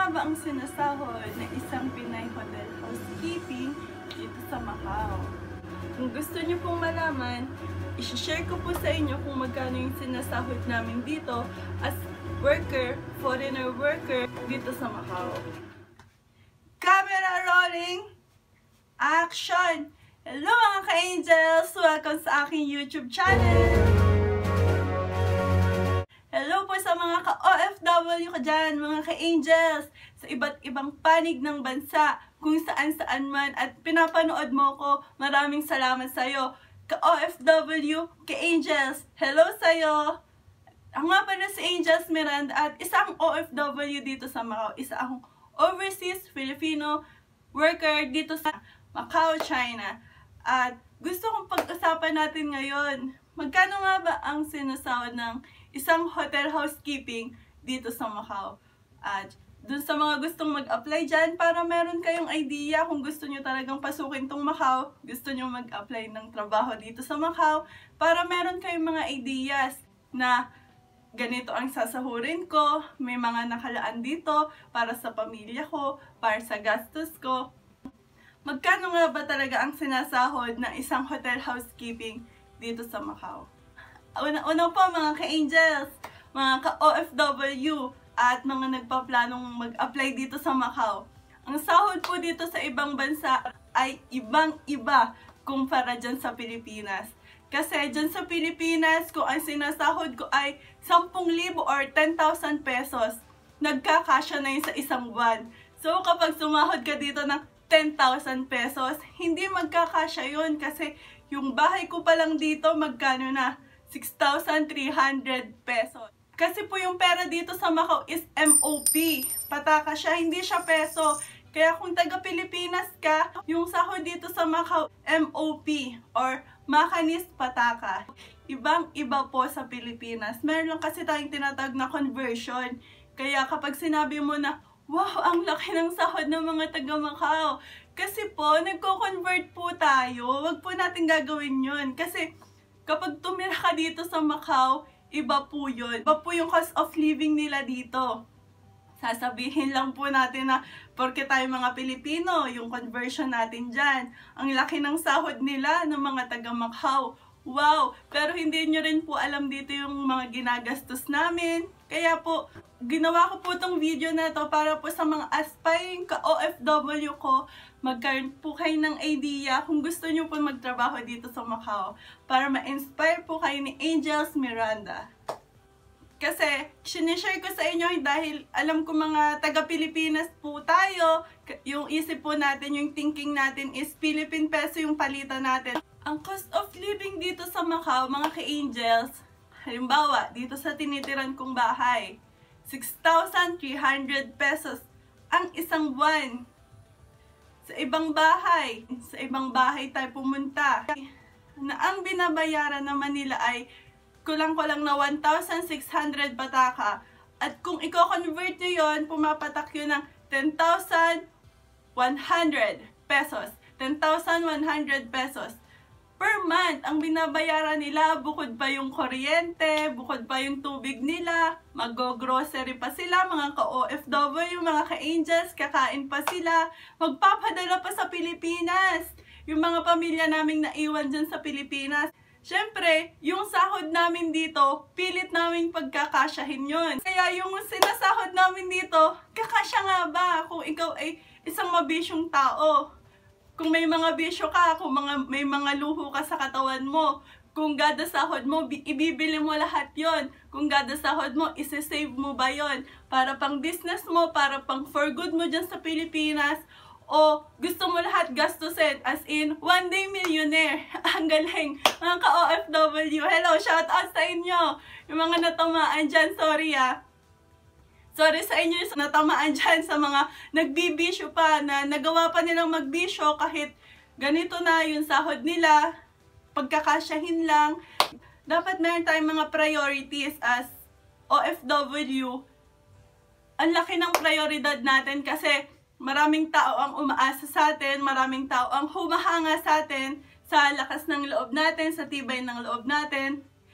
nga ba ang sinasahod ng isang Pinay hotel housekeeping dito sa Macau? Kung gusto niyo pong malaman, i-share ko po sa inyo kung magkano yung sinasahod namin dito as worker, foreigner worker dito sa Macau. Camera rolling! Action! Hello mga ka-angels! Welcome sa aking YouTube channel! Hello po sa mga ka-OFW ko dyan, mga ka-angels, sa iba't ibang panig ng bansa, kung saan-saan man, at pinapanood mo ko, maraming salamat sa'yo. Ka-OFW, ka-angels, hello sa'yo! Ako nga pala si Angels Miranda at isang OFW dito sa Macau, isa akong overseas Filipino worker dito sa Macau, China. At gusto kong pag-usapan natin ngayon, magkano nga ba ang sinasahod ng isang hotel housekeeping dito sa Macau? At dun sa mga gustong mag-apply dyan, para meron kayong idea kung gusto nyo talagang pasukin tong Macau, gusto nyo mag-apply ng trabaho dito sa Macau, para meron kayong mga ideas na ganito ang sasahurin ko, may mga nakalaan dito para sa pamilya ko, para sa gastos ko. Magkano nga ba talaga ang sinasahod ng isang hotel housekeeping dito sa Macau? Una po mga ka-angels, mga ka-OFW at mga nagpaplanong mag-apply dito sa Macau. Ang sahod po dito sa ibang bansa ay ibang-iba kumpara dyan sa Pilipinas. Kasi dyan sa Pilipinas, kung ang sinasahod ko ay 10,000 or 10,000 pesos, nagkakasya na yun sa isang buwan. So kapag sumahod ka dito ng 10,000 pesos, hindi magkakasya yun kasi yung bahay ko pa lang dito magkano na? 6,300 pesos. Kasi po yung pera dito sa Macau is MOP. Pataka siya, hindi siya peso. Kaya kung taga Pilipinas ka, yung sahod dito sa Macau, MOP or Macanese Pataka. Ibang-iba po sa Pilipinas. Meron lang kasi tayong tinatawag na conversion. Kaya kapag sinabi mo na, wow, ang laki ng sahod ng mga taga Macau. Kasi po, nagko-convert po tayo. Wag po natin gagawin yun. Kasi kapag tumira ka dito sa Macau, iba po yun. Iba po yung cost of living nila dito. Sasabihin lang po natin na porke tayo mga Pilipino, yung conversion natin dyan, ang laki ng sahod nila ng mga taga Macau. Wow! Pero hindi nyo rin po alam dito yung mga ginagastos namin. Kaya po, ginawa ko po tong video na to para po sa mga aspiring ka-OFW ko, magkaroon po kayo ng idea kung gusto nyo po magtrabaho dito sa Macau para ma-inspire po kayo ni Angels Miranda. Kasi, sinishare ko sa inyo dahil alam ko mga taga-Pilipinas po tayo, yung isip po natin, yung thinking natin is Philippine peso yung palitan natin. Ang cost of living dito sa Macau, mga ka-angels, halimbawa, dito sa tinitiran kong bahay, 6,300 pesos ang isang buwan. Sa ibang bahay tayo pumunta, na ang binabayaran naman nila ay kulang-kulang na 1,600 pataka. At kung i-convert nyo yun, pumapatak yun ng 10,100 pesos. 10,100 pesos per month ang binabayaran nila, bukod pa yung kuryente, bukod pa yung tubig nila, mag-grocery pa sila, mga ka-OFW, mga ka-angels, kakain pa sila, magpapadala pa sa Pilipinas, yung mga pamilya naming naiwan dyan sa Pilipinas. Siyempre, yung sahod namin dito, pilit namin pagkakasyahin yun. Kaya yung sinasahod namin dito, kakasya nga ba kung ikaw ay isang mabisyong tao? Kung may mga bisyo ka, kung may mga luho ka sa katawan mo, kung gada sahod mo, ibibili mo lahat yon. Kung gada sahod mo, isi-save mo ba yon? Para pang business mo, para pang for good mo dyan sa Pilipinas, o gusto mo lahat gastusin, as in, one day millionaire. Ang galing, mga ka-OFW. Hello, shout out sa inyo. Yung mga natamaan dyan, sorry Sorry sa inyo sa natamaan dyan sa mga nagbibisyo pa, na nagawa pa nilang magbisyo kahit ganito na yung sahod nila, pagkakasyahin lang. Dapat meron tayong mga priorities as OFW. Ang laki ng prioridad natin kasi maraming tao ang umaasa sa atin, maraming tao ang humahanga sa atin, sa lakas ng loob natin, sa tibay ng loob natin.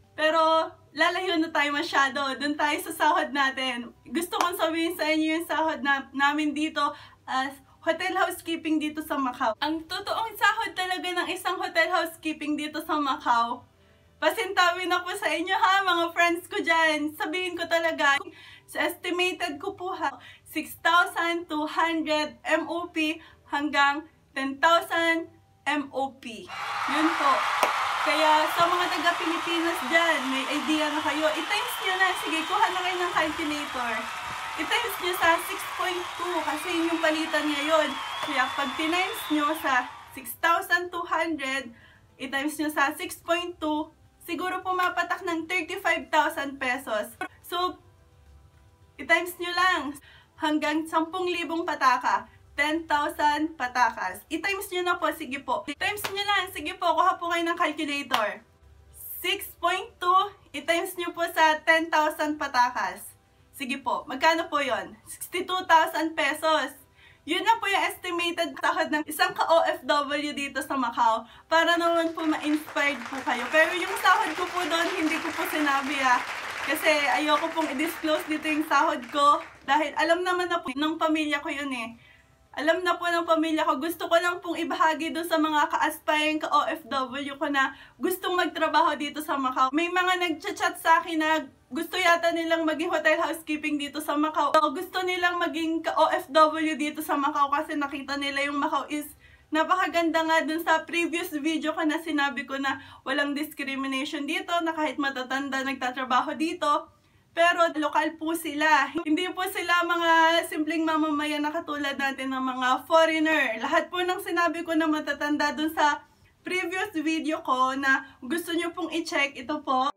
Pero lalayo na tayo masyado. Doon tayo sa sahod natin. Gusto kong sabihin sa inyo yung sahod namin dito as hotel housekeeping dito sa Macau. Ang totoong sahod talaga ng isang hotel housekeeping dito sa Macau, pasintabi na po sa inyo ha, mga friends ko dyan. Sabihin ko talaga, sa estimated ko po ha, 6,200 MOP hanggang 10,000 MOP. Yun po. Kaya sa mga taga-Pilipinas dyan, may idea na kayo, i-times nyo na. Sige, kuha na kayo ng calculator. I-times nyo sa 6.2 kasi yun yung palitan ngayon. Kaya pag tinimes nyo sa 6,200, i-times nyo sa 6.2, siguro pumapatak ng 35,000 pesos. So, i-times nyo lang hanggang 10,000 pataka. 10,000 patakas. I-times nyo na po, sige po. I-times nyo lang, sige po, kuha po kayo ng calculator. 6.2, i-times nyo po sa 10,000 patakas. Sige po, magkano po yon? 62,000 pesos. Yun na po yung estimated sahod ng isang ka-OFW dito sa Macau para naman po ma-inspired po kayo. Pero yung sahod ko po doon, hindi ko po sinabi kasi ayoko pong i-disclose dito yung sahod ko dahil alam naman na po ng pamilya ko yun eh. Alam na po ng pamilya ko, gusto ko lang pong ibahagi doon sa mga ka-aspiring ka-OFW ko na gustong magtrabaho dito sa Macau. May mga nag-chat sa akin na gusto yata nilang maging hotel housekeeping dito sa Macau. Gusto nilang maging ka-OFW dito sa Macau kasi nakita nila yung Macau is napakaganda nga dun sa previous video ko na sinabi ko na walang discrimination dito, na kahit matatanda nagtatrabaho dito. Pero lokal po sila. Hindi po sila mga simpleng mamamayan na katulad natin ng mga foreigner. Lahat po ng sinabi ko na matatanda dun sa previous video ko na gusto nyo pong i-check, ito po.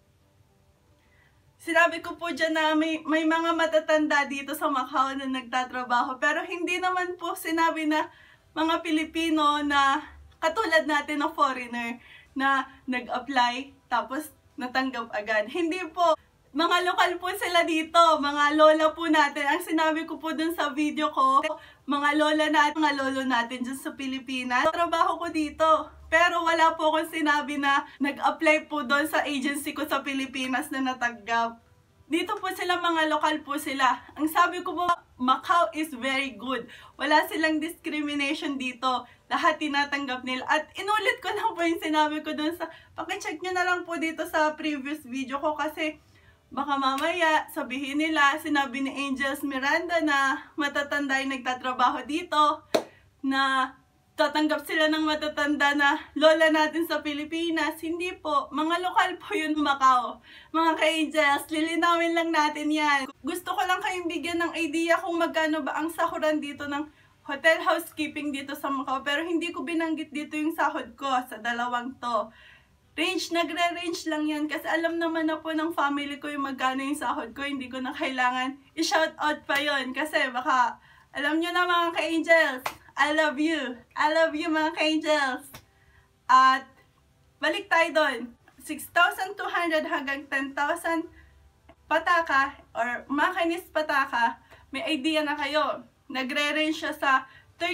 Sinabi ko po dyan na may mga matatanda dito sa Macau na nagtatrabaho. Pero hindi naman po sinabi na mga Pilipino na katulad natin na foreigner na nag-apply tapos natanggap agad. Hindi po. Mga lokal po sila dito, mga lola po natin. Ang sinabi ko po dun sa video ko, mga lola natin, mga lolo natin dyan sa Pilipinas. Trabaho ko dito. Pero wala po akong sinabi na nag-apply po doon sa agency ko sa Pilipinas na natanggap. Dito po sila, mga lokal po sila. Ang sabi ko po, Macau is very good. Wala silang discrimination dito. Lahat tinatanggap nila. At inulit ko lang po yung sinabi ko doon sa, pakicheck nyo na lang po dito sa previous video ko kasi baka mamaya sabihin nila, sinabi ni Angels Miranda na matatanda yung nagtatrabaho dito, na tatanggap sila ng matatanda na lola natin sa Pilipinas. Hindi po. Mga lokal po yun, Macau. Mga ka-Angels, lilinawin lang natin yan. Gusto ko lang kayong bigyan ng idea kung magkano ba ang sahuran dito ng hotel housekeeping dito sa Macau. Pero hindi ko binanggit dito yung sahod ko sa dalawang to. Nagre-range lang yan kasi alam naman na po ng family ko yung magkano yung sahod ko. Hindi ko na kailangan i-shout out pa yon kasi baka alam nyo na mga ka-Angels, I love you. I love you mga ka-Angels. At balik tayo doon. 6,200 hanggang 10,000 pataka or makinis pataka, may idea na kayo. Nagre-range siya sa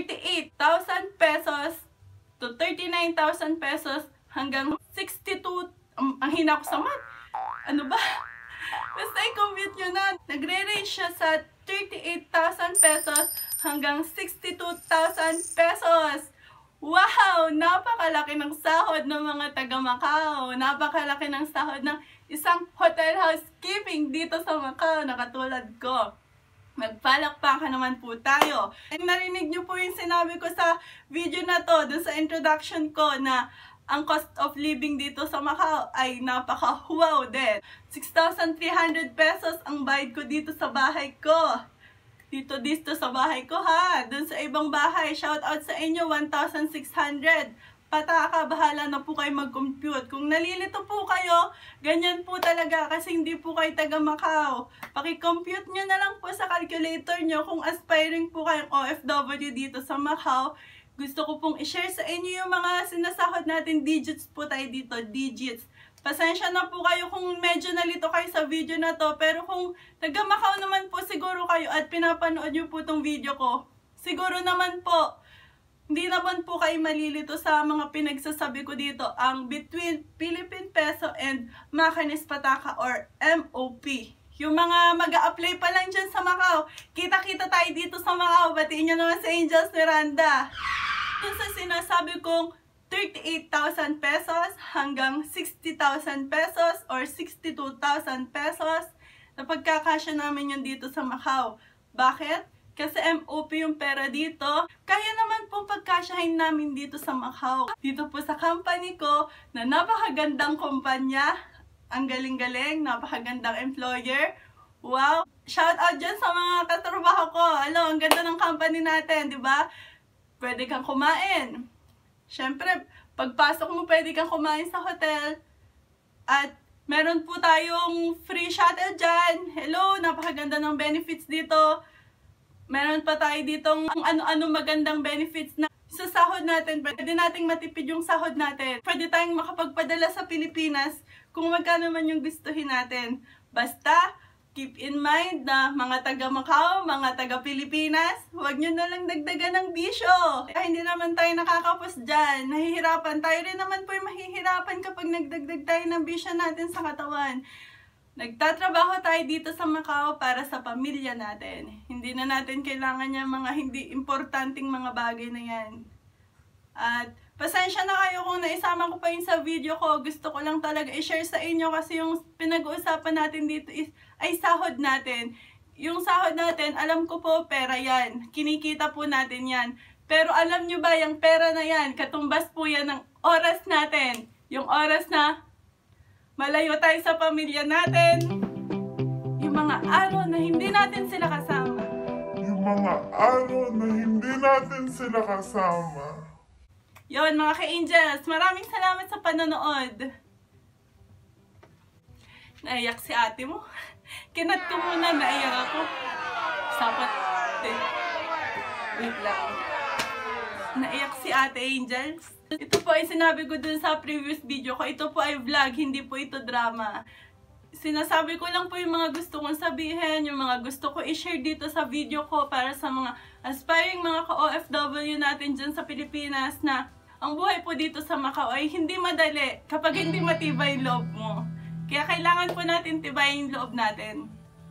38,000 pesos to 39,000 pesos hanggang 62, ang hina ko sa math. Ano ba? Basta i-compute nyo na. Nagre-range siya sa 38,000 pesos hanggang 62,000 pesos. Wow! Napakalaki ng sahod ng mga taga Macau. Napakalaki ng sahod ng isang hotel housekeeping dito sa Macau na katulad ko. Magpalakpakan naman po tayo. Narinig nyo po yung sinabi ko sa video na to, dun sa introduction ko na ang cost of living dito sa Macau ay napaka-wow din. 6,300 pesos ang bayad ko dito sa bahay ko. Dito sa bahay ko ha. Doon sa ibang bahay, shout out sa inyo, 1,600. Pataka, bahala na po kayo mag-compute. Kung nalilito po kayo, ganyan po talaga kasi hindi po kayo taga Macau. Paki-compute nyo na lang po sa calculator nyo kung aspiring po kayong OFW dito sa Macau. Gusto ko pong i-share sa inyo yung mga sinasahod natin. Digits po tayo dito. Digits. Pasensya na po kayo kung medyo nalito kayo sa video na to. Pero kung taga-Macau naman po siguro kayo at pinapanood nyo po tong video ko, siguro naman po Hindi naman po kayo malilito sa mga pinagsasabi ko dito, ang between Philippine Peso and Macanese Pataka or MOP. Yung mga mag-a-apply pa lang dyan sa Macau, kita-kita tayo dito sa Macau. Batiin nyo naman sa Angels Miranda. Kung sa sinasabi kong 38,000 pesos hanggang 60,000 pesos or 62,000 pesos, napagkakasya namin yun dito sa Macau. Bakit? Kasi MOP yung pera dito. Kaya naman pong pagkasyahin namin dito sa Macau. Dito po sa company ko na napakagandang kumpanya. Ang galing-galing, napakagandang employer. Wow! Shout out dyan sa mga katrabaho ko. Ang ganda ng company natin, di ba? Pwede kang kumain. Siyempre, pagpasok mo pwede kang kumain sa hotel. At meron po tayong free shuttle dyan. Hello, napakaganda ng benefits dito. Meron pa tayo ditong ano-ano magandang benefits na sa sahod natin. Pwede nating matipid yung sahod natin. Pwede tayong makapagpadala sa Pilipinas kung magkano man yung gustuhin natin. Basta, keep in mind na mga taga Macau, mga taga Pilipinas, huwag nyo na lang dagdagan ng bisyo. Hindi naman tayo nakakapos dyan. Nahihirapan. Tayo rin naman po yung mahihirapan kapag nagdagdag tayo ng bisyo natin sa katawan. Nagtatrabaho tayo dito sa Macau para sa pamilya natin. Hindi na natin kailangan yung mga hindi importanteng mga bagay na yan. At pasensya na kayo kung naisama ko pa yun sa video ko. Gusto ko lang talaga i-share sa inyo kasi yung pinag-uusapan natin dito ay sahod natin. Yung sahod natin, alam ko po, pera yan. Kinikita po natin yan. Pero alam nyo ba, yung pera na yan, katumbas po yan ng oras natin. Yung oras na malayo tayo sa pamilya natin. Yung mga araw na hindi natin sila kasama. Yung mga araw na hindi natin sila kasama. Yon mga ka-angels, maraming salamat sa panonood. Naiyak si ate mo. Kinat ko muna, naiyak ako. Sapat. Wait lang. Naiyak si ate Angels. Ito po ay sinabi ko dun sa previous video ko. Ito po ay vlog, hindi po ito drama. Sinasabi ko lang po yung mga gusto kong sabihin, yung mga gusto ko i-share dito sa video ko para sa mga aspiring mga ka-OFW natin dyan sa Pilipinas na ang buhay po dito sa Macau ay hindi madali kapag hindi matibay yung loob mo. Kaya kailangan po natin tibayin yung loob natin.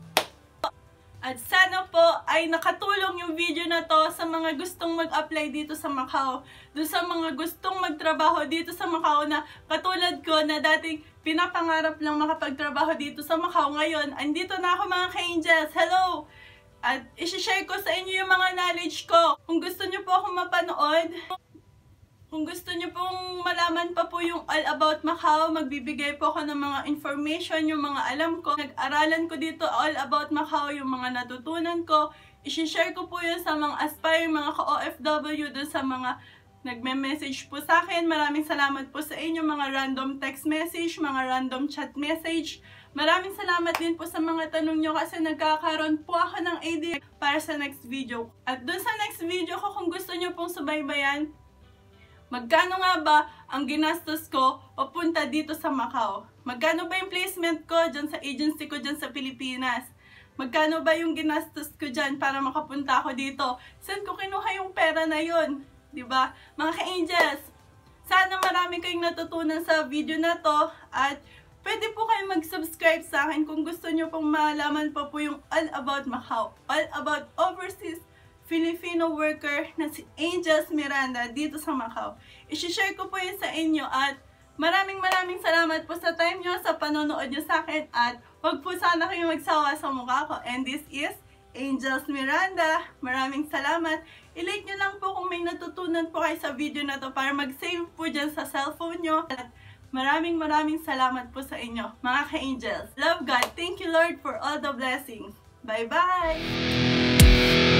At sana po ay nakatulong yung video na to sa mga gustong mag-apply dito sa Macau. Doon sa mga gustong magtrabaho dito sa Macau na katulad ko na dating pinapangarap lang makapagtrabaho dito sa Macau. Ngayon, andito na ako mga ka-angels. Hello! At isi-share ko sa inyo yung mga knowledge ko. Kung gusto nyo po akong mapanood, kung gusto nyo pong malaman pa po yung all about Macau, magbibigay po ako ng mga information, yung mga alam ko. Nag-aralan ko dito all about Macau, yung mga natutunan ko. I-share ko po yun sa mga aspiring mga ka-OFW, dun sa mga nagme-message po sa akin. Maraming salamat po sa inyo, mga random text message, mga random chat message. Maraming salamat din po sa mga tanong nyo kasi nagkakaroon po ako ng idea para sa next video. At dun sa next video ko, kung gusto nyo pong subaybayan, magkano nga ba ang ginastos ko papunta dito sa Macau? Magkano ba yung placement ko dyan sa agency ko dyan sa Pilipinas? Magkano ba yung ginastos ko dyan para makapunta ako dito? Saan ko kinuha yung pera na yun? Diba? Mga ka-angels, sana marami kayong natutunan sa video na to at pwede po kayong mag-subscribe sa akin kung gusto nyo pong malaman pa po yung all about Macau, all about overseas Filipino worker na si Angels Miranda dito sa Macau. I-share ko po yun sa inyo at maraming salamat po sa time nyo, sa panonood nyo sa akin at huwag po sana kayo magsawa sa mukha ko. And this is Angels Miranda. Maraming salamat. I-like nyo lang po kung may natutunan po kayo sa video na to para mag-save po dyan sa cellphone nyo. At maraming salamat po sa inyo, mga ka-angels. Love God. Thank you Lord for all the blessings. Bye-bye!